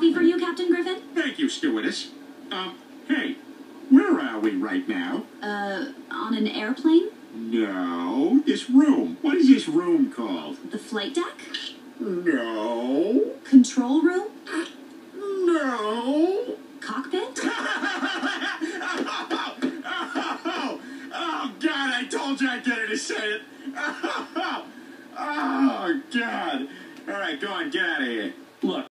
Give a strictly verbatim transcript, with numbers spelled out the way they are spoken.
coffee for you, Captain Griffin? Thank you, stewardess. Um, hey, where are we right now? Uh, on an airplane? No, this room. What is this room called? The flight deck? No. Control room? No. Cockpit? Oh, oh, God, I told you I'd get her to say it. Oh, oh, God. All right, go on, get out of here. Look.